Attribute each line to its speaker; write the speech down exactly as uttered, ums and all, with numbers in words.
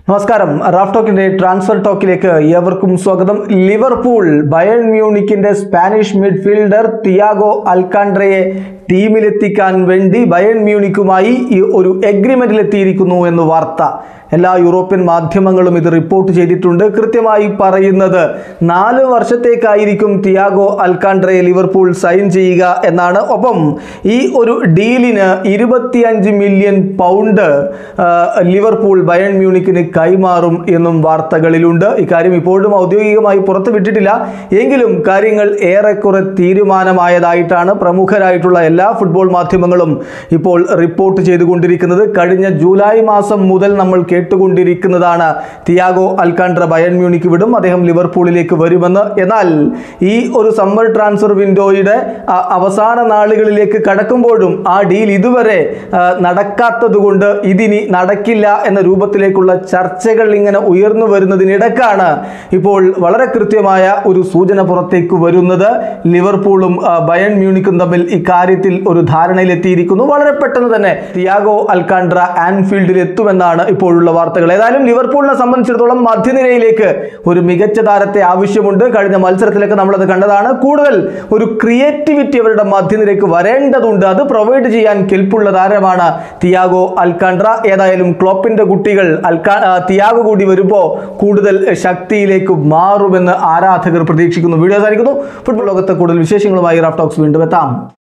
Speaker 1: നമസ്കാരം. Raf ടോക്കിന്റെ transfer ടോക്കിലേക്ക് ഏവർക്കും സ്വാഗതം. ലിവർപൂൾ ബയേൺ മ്യൂണിക്കിന്റെ സ്പാനിഷ് മിഡ്ഫീൽഡർ തിയാഗോ അൽക്കാൻഡ്രയെ ടീമിലെത്തിക്കാൻ വേണ്ടി ബയേൺ മ്യൂണിക്കുമായി ഒരു എഗ്രിമെന്റിലെത്തിയിരിക്കുന്നു എന്ന് വാർത്ത. എല്ലാ യൂറോപ്യൻ മാധ്യമങ്ങളും ഇത് റിപ്പോർട്ട് ചെയ്തിട്ടുണ്ട്. കൃത്യമായി പറയുന്നത് നാല് വർഷത്തേക്കായിരിക്കും തിയാഗോ അൽക്കാൻഡ്രയെ ലിവർപൂൾ സൈൻ ചെയ്യുക എന്നാണ്. ഒപ്പം ഈ ഒരു ഡീലിന് ഇരുപത്തിയഞ്ച് മില്യൺ പൗണ്ട് ലിവർപൂൾ ബയേൺ മ്യൂണിക്കിന് കൈമാറും എന്നും വാർത്തകളിലുണ്ട്. ഇക്കാര്യം ഇപ്പോഴും ഔദ്യോഗികമായി പുറത്തുവിട്ടിട്ടില്ല. എങ്കിലും കാര്യങ്ങൾ ഏറെക്കുറെ തീരുമാനമായതായിട്ടാണ് പ്രമുഖരായിട്ടുള്ള എല്ലാ ഫുട്ബോൾ മാധ്യമങ്ങളും ഇപ്പോൾ റിപ്പോർട്ട് ചെയ്തുകൊണ്ടിരിക്കുന്നത്. കഴിഞ്ഞ ജൂലൈ മാസം മുതൽ നമ്മൾ കേട്ടുകൊണ്ടിരിക്കുന്നതാണ് തിയാഗോ അൽക്കാൻഡ്ര ബയേൺ മ്യൂണിക്ക് വിടും, അദ്ദേഹം ലിവർപൂളിലേക്ക് വരുമെന്ന്. എന്നാൽ ഈ ഒരു സമ്മർ ട്രാൻസ്ഫർ വിൻഡോയുടെ അവസാന നാളുകളിലേക്ക് കടക്കുമ്പോഴും ആ ഡീൽ ഇതുവരെ നടക്കാത്തത് കൊണ്ട് ഇതിനി നടക്കില്ല എന്ന രൂപത്തിലേക്കുള്ള ചർച്ചകൾ ഇങ്ങനെ ഉയർന്നു വരുന്നതിനിടക്കാണ് ഇപ്പോൾ വളരെ കൃത്യമായ ഒരു സൂചന പുറത്തേക്ക് വരുന്നത്. ലിവർപൂളും ബയേൺ മ്യൂണിക്കും തമ്മിൽ ഇക്കാര്യത്തിൽ ഒരു ധാരണയിലെത്തിയിരിക്കുന്നു. വളരെ പെട്ടെന്ന് തന്നെ തിയാഗോ അൽക്കാൻഡ്ര ആൻഫീൽഡിൽ എത്തുമെന്നാണ് ഇപ്പോഴുള്ള വാർത്തകൾ. ഏതായാലും ലിവർപൂളിനെ സംബന്ധിച്ചിടത്തോളം മധ്യനിരയിലേക്ക് ഒരു മികച്ച താരത്തെ ആവശ്യമുണ്ട്. കഴിഞ്ഞ മത്സരത്തിലൊക്കെ നമ്മളത് കണ്ടതാണ്. കൂടുതൽ ഒരു ക്രിയേറ്റിവിറ്റി അവരുടെ മധ്യനിരയ്ക്ക് വരേണ്ടതുണ്ട്. അത് പ്രൊവൈഡ് ചെയ്യാൻ കെൽപ്പുള്ള താരമാണ് തിയാഗോ അൽക്കാൻഡ്ര. ഏതായാലും ക്ലോപ്പിന്റെ കുട്ടികൾ അൽക്കാ തിയാഗോ കൂടി വരുമ്പോൾ കൂടുതൽ ശക്തിയിലേക്ക് മാറുമെന്ന് ആരാധകർ പ്രതീക്ഷിക്കുന്നു. വീഡിയോ സാധിക്കുന്നു. ഫുട്ബോൾ ലോകത്തെ കൂടുതൽ വിശേഷങ്ങളുമായി റാഫ് ടോക്സ് വീണ്ടും എത്താം.